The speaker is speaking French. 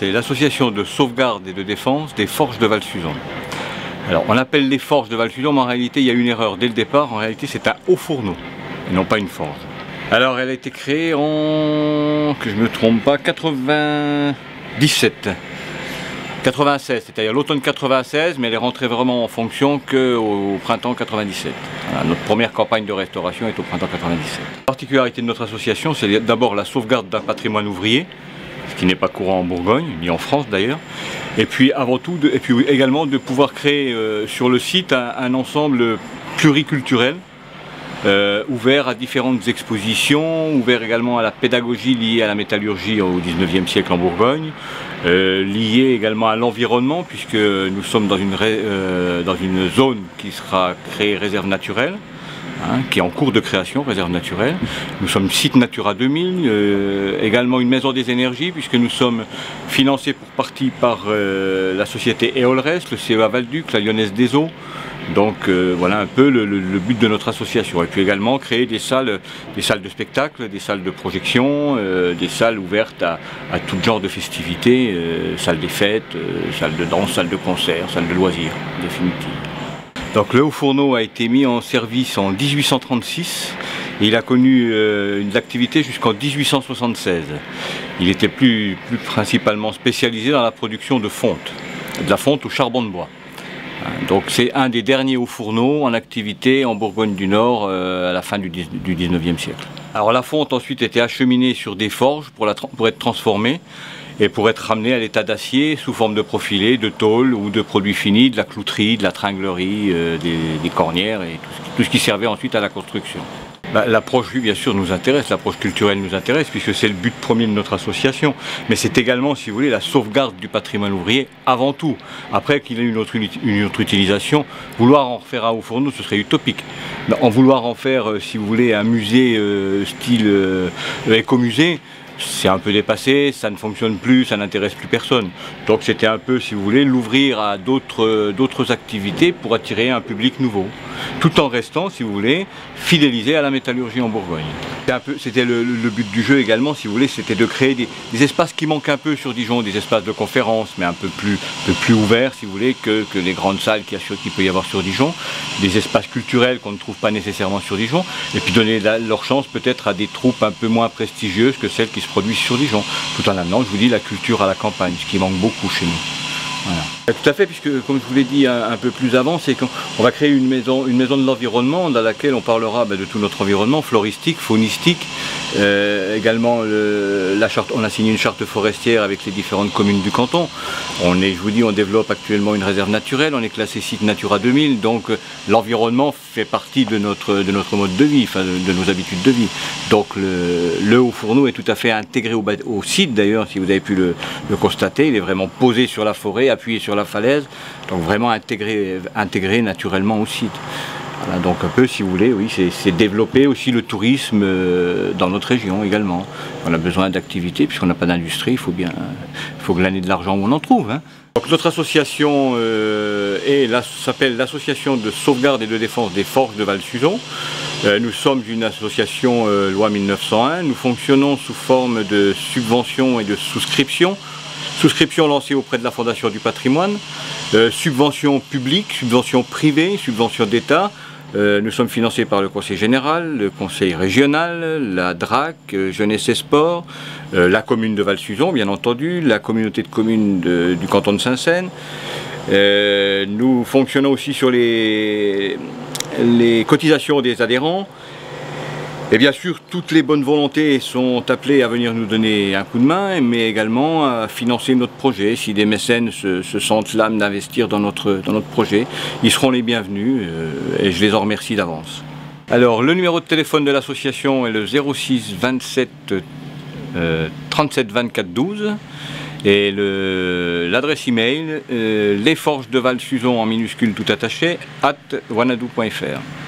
c'est l'association de sauvegarde et de défense des forges de Val-Suzon. Alors on appelle les forges de Val-Suzon, mais en réalité il y a une erreur dès le départ. En réalité c'est un haut fourneau et non pas une forge. Alors elle a été créée en, que je ne me trompe pas, 96, c'est-à-dire l'automne 96, mais elle est rentrée vraiment en fonction qu'au printemps 97. Voilà, notre première campagne de restauration est au printemps 97. La particularité de notre association, c'est d'abord la sauvegarde d'un patrimoine ouvrier, ce qui n'est pas courant en Bourgogne, ni en France d'ailleurs, et puis avant tout, également de pouvoir créer sur le site un ensemble pluriculturel, ouvert à différentes expositions, ouvert également à la pédagogie liée à la métallurgie au XIXe siècle en Bourgogne, lié également à l'environnement, puisque nous sommes dans une zone qui sera créée réserve naturelle, qui est en cours de création, réserve naturelle. Nous sommes site Natura 2000, également une maison des énergies, puisque nous sommes financés pour partie par la société Eolres, le CEA Val-Duc, la Lyonnaise des Eaux. Donc voilà un peu le but de notre association. Et puis également créer des salles de spectacle, des salles de projection, des salles ouvertes à tout genre de festivités, salles des fêtes, salles de danse, salles de concert, salles de loisirs, en définitive. Donc le haut fourneau a été mis en service en 1836 et il a connu une activité jusqu'en 1876. Il était plus principalement spécialisé dans la production de fonte, de la fonte au charbon de bois. Donc c'est un des derniers hauts fourneaux en activité en Bourgogne du Nord à la fin du 19e siècle. Alors la fonte ensuite était acheminée sur des forges pour être transformée et pour être ramenée à l'état d'acier sous forme de profilés, de tôle ou de produits finis, de la clouterie, de la tringlerie, des cornières et tout ce qui servait ensuite à la construction. L'approche, oui, bien sûr, nous intéresse, l'approche culturelle nous intéresse, puisque c'est le but premier de notre association. Mais c'est également, si vous voulez, la sauvegarde du patrimoine ouvrier avant tout. Après qu'il ait une autre utilisation, vouloir en refaire un haut fourneau, ce serait utopique. En vouloir en faire, si vous voulez, un musée style écomusée, c'est un peu dépassé, ça ne fonctionne plus, ça n'intéresse plus personne. Donc c'était un peu, si vous voulez, l'ouvrir à d'autres activités pour attirer un public nouveau. Tout en restant, si vous voulez, fidélisé à la métallurgie en Bourgogne. C'était le but du jeu également, si vous voulez, c'était de créer des espaces qui manquent un peu sur Dijon, des espaces de conférence, mais un peu plus ouverts, si vous voulez, que les grandes salles qu'il peut y avoir sur Dijon, des espaces culturels qu'on ne trouve pas nécessairement sur Dijon, et puis donner leur chance peut-être à des troupes un peu moins prestigieuses que celles qui se produisent sur Dijon, tout en amenant, je vous dis, la culture à la campagne, ce qui manque beaucoup chez nous. Voilà. Tout à fait, puisque comme je vous l'ai dit un peu plus avant, c'est qu'on va créer une maison de l'environnement dans laquelle on parlera de tout notre environnement, floristique, faunistique, également on a signé une charte forestière avec les différentes communes du canton. Je vous dis, on développe actuellement une réserve naturelle, on est classé site Natura 2000, donc l'environnement fait partie de notre mode de vie, enfin, de nos habitudes de vie. Donc le haut fourneau est tout à fait intégré au site d'ailleurs, si vous avez pu le constater, il est vraiment posé sur la forêt, appuyé sur la falaise, donc vraiment intégré naturellement au site. Voilà, donc un peu, si vous voulez, oui, c'est développer aussi le tourisme dans notre région également. On a besoin d'activités, puisqu'on n'a pas d'industrie, il faut glaner de l'argent où on en trouve. Hein. Donc notre association s'appelle l'association de sauvegarde et de défense des forges de Val-Suzon. Nous sommes une association loi 1901, nous fonctionnons sous forme de subventions et de souscriptions. Souscription lancée auprès de la Fondation du patrimoine, subventions publiques, subventions privées, subventions d'État. Nous sommes financés par le Conseil général, le Conseil régional, la DRAC, Jeunesse et Sport, la commune de Val-Suzon, bien entendu, la communauté de communes du canton de Saint-Seine. Nous fonctionnons aussi sur les cotisations des adhérents. Et bien sûr, toutes les bonnes volontés sont appelées à venir nous donner un coup de main, mais également à financer notre projet. Si des mécènes se sentent l'âme d'investir dans notre projet, ils seront les bienvenus et je les en remercie d'avance. Alors, le numéro de téléphone de l'association est le 06 27 37 24 12 et l'adresse email lesforgesdevalsuzon en minuscule tout attaché @wanadoo.fr.